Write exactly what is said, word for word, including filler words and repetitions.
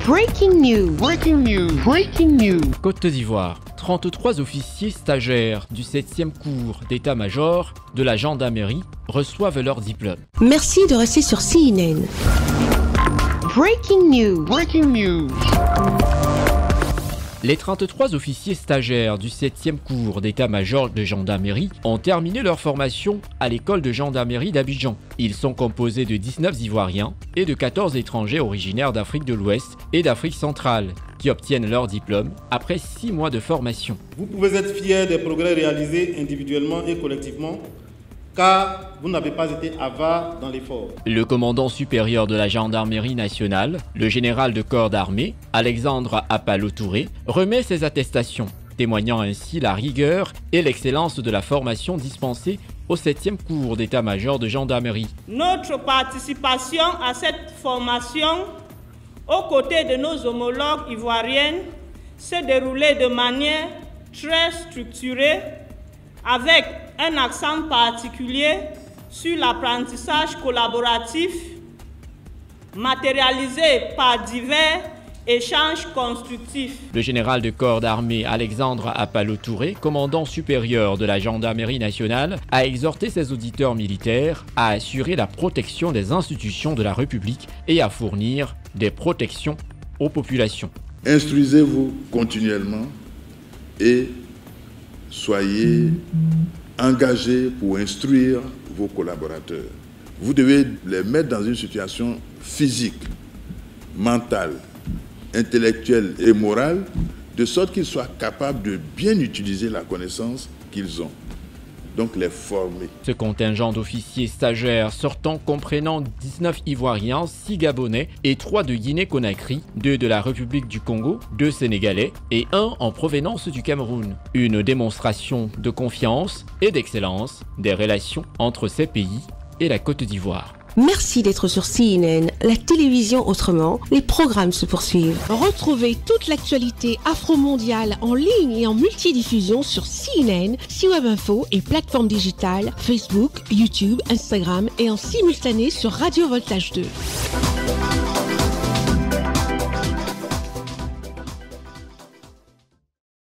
Breaking news. Breaking news. Breaking news. Côte d'Ivoire. trente-trois officiers stagiaires du septième cours d'état-major de la gendarmerie reçoivent leur diplôme. Merci de rester sur C N N. Breaking news. Breaking news. Les trente-trois officiers stagiaires du septième cours d'état-major de gendarmerie ont terminé leur formation à l'école de gendarmerie d'Abidjan. Ils sont composés de dix-neuf Ivoiriens et de quatorze étrangers originaires d'Afrique de l'Ouest et d'Afrique centrale qui obtiennent leur diplôme après six mois de formation. Vous pouvez être fiers des progrès réalisés individuellement et collectivement, car vous n'avez pas été avare dans l'effort. Le commandant supérieur de la gendarmerie nationale, le général de corps d'armée, Alexandre Apalo Touré, remet ses attestations, témoignant ainsi la rigueur et l'excellence de la formation dispensée au septième cours d'état-major de gendarmerie. Notre participation à cette formation, aux côtés de nos homologues ivoiriennes, s'est déroulée de manière très structurée, avec un accent particulier sur l'apprentissage collaboratif, matérialisé par divers échanges constructifs. Le général de corps d'armée Alexandre Apalo Touré, commandant supérieur de la gendarmerie nationale, a exhorté ses auditeurs militaires à assurer la protection des institutions de la République et à fournir des protections aux populations. Instruisez-vous continuellement et soyez engagés pour instruire vos collaborateurs. Vous devez les mettre dans une situation physique, mentale, intellectuelle et morale, de sorte qu'ils soient capables de bien utiliser la connaissance qu'ils ont. Donc les former. Ce contingent d'officiers stagiaires sortant comprenant dix-neuf Ivoiriens, six Gabonais et trois de Guinée-Conakry, deux de la République du Congo, deux Sénégalais et un en provenance du Cameroun. Une démonstration de confiance et d'excellence des relations entre ces pays et la Côte d'Ivoire. Merci d'être sur C N N, la télévision autrement. Les programmes se poursuivent. Retrouvez toute l'actualité afro-mondiale en ligne et en multidiffusion sur C N N, C-Web Info et plateformes digitales, Facebook, YouTube, Instagram et en simultané sur Radio Voltage deux.